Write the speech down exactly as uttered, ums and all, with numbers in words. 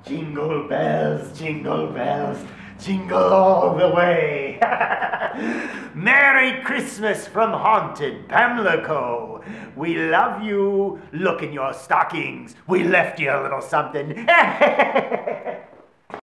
Jingle bells, jingle bells, jingle all the way. Merry Christmas from haunted Pamlico. We love you. Look in your stockings. We left you a little something.